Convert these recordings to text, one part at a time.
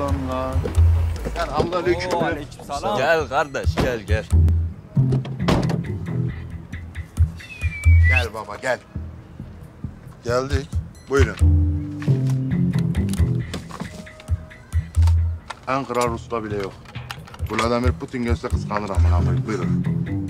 Aleykümselam lan. Sen aleyküm. Aleykümselam. Gel kardeş gel. Gel baba gel. Geldik. Buyurun. En kral Rus'ta bile yok. Vladimir Putin gelse kıskanır amına koyayım. Buyurun.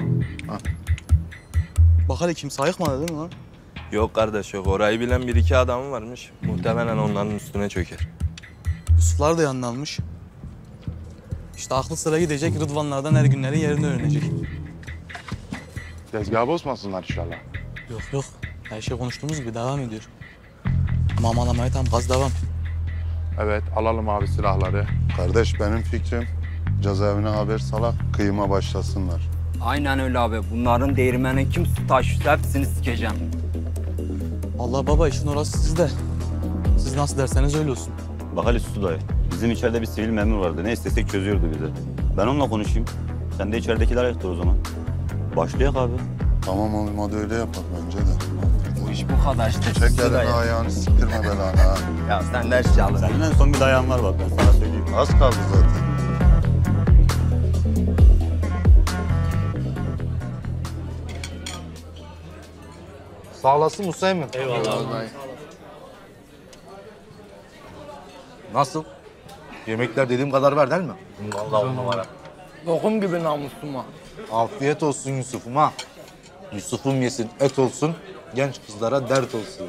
Bak hele kimse ayıkmadı değil mi lan? Yok kardeş yok. Orayı bilen bir iki adamı varmış. Muhtemelen onların üstüne çöker. Yusuflar da yanına almış. İşte aklı sıra gidecek Rıdvanlardan her günlerin yerini öğrenecek. Tezgahı bozmasınlar inşallah. Yok. Her şey konuştuğumuz gibi devam ediyor. Ama aman tam gaz devam. Evet alalım abi silahları. Kardeş benim fikrim cezaevine haber salak kıyıma başlasınlar. Aynen öyle abi. Bunların değirmeni kim su taşırsa hepsini sikeceğim. Allah baba işin orası sizde. Siz nasıl derseniz öyle olsun. Bak Ali Sütü dayı, bizim içeride bir sivil memur vardı. Ne istesek çözüyordu bize. Ben onunla konuşayım. Sen de içeridekiler ayıktır o zaman. Başlayak abi. Tamam oğlum hadi öyle yapak bence de. Bu iş bu kadar işte. Çek elini ayağını siktirme belanı ha. Ya sen ders çalın. Senin en son bir dayan var bak ben sana söyleyeyim. Az kaldı zaten. Sağ olasın Musa emmi. Eyvallah. Nasıl? Yemekler dediğim kadar var değil mi? Vallahi on numara. Lokum gibi namusum ha. Afiyet olsun Yusuf'um ha. Yusuf'um yesin et olsun, genç kızlara dert olsun.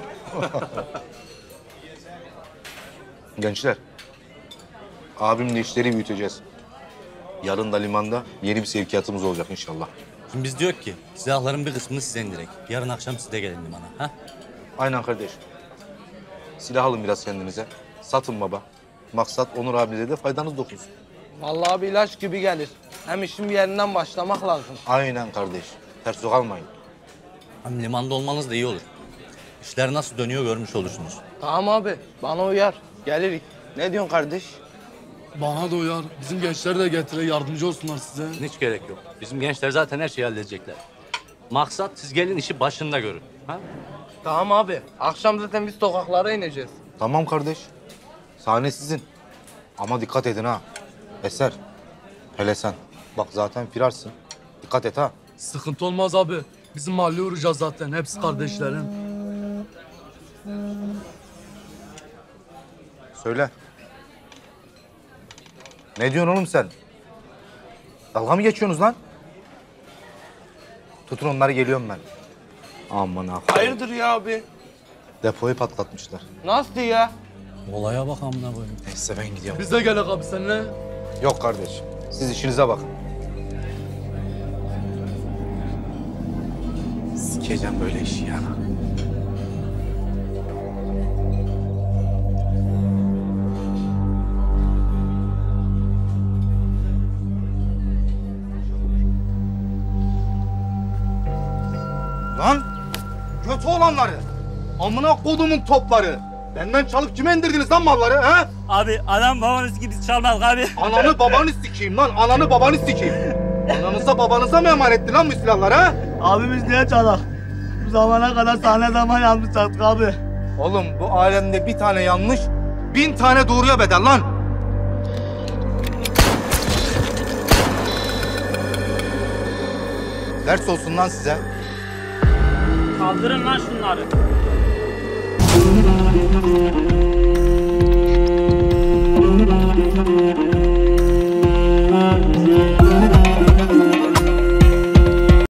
Gençler, abimle işleri büyüteceğiz. Yarın da limanda yeni bir sevkiyatımız olacak inşallah. Şimdi biz diyor ki silahların bir kısmını size indirek. Yarın akşam size gelin limana. Ha? Aynen kardeş. Silah alın biraz kendinize. Satın baba. Maksat Onur abiyle de faydanız dokunsun. Vallahi bir ilaç gibi gelir. Hem işin bir yerinden başlamak lazım. Aynen kardeş. Ters yok almayın. Hem limanda olmanız da iyi olur. İşler nasıl dönüyor görmüş olursunuz. Tamam abi, bana uyar. Gelirik. Ne diyorsun kardeş? Bana da uyar. Bizim gençleri de getire yardımcı olsunlar size. Hiç gerek yok. Bizim gençler zaten her şeyi halledecekler. Maksat siz gelin işi başında görün. Ha? Tamam abi. Akşam zaten biz sokaklara ineceğiz. Tamam kardeş. Sahne sizin. Ama dikkat edin ha. Eser. Hele sen. Bak zaten firarsın. Dikkat et ha. Sıkıntı olmaz abi. Bizim mahalleye uğrayacağız zaten. Hepsi kardeşlerim. Söyle. Ne diyorsun oğlum sen? Dalga mı geçiyorsunuz lan? Tutun onları geliyorum ben. Aman ha. Hayırdır ya abi? Depoyu patlatmışlar. Nasıl ya? Olaya bak amına koyayım. Neyse ben gidiyorum. Biz de gelek abi seninle. Yok kardeş. Siz işinize bakın. Sikeceğim böyle işi ya. Lan! Kötü olanları! Amına kodumun topları! Benden çalıp kime indirdiniz lan malları ha? Abi adam babanız gibi biz çalmadık abi. Ananı babanı sikeyim lan, ananı babanı sikeyim. Ananıza babanıza mı emanetti lan bu silahlar ha? Abi biz niye çalak? Bu zamana kadar sahne zaman yapmıştık abi. Oğlum bu alemde bir tane yanlış, 1000 tane doğruya bedel lan. Ders olsun lan size. Kaldırın lan şunları.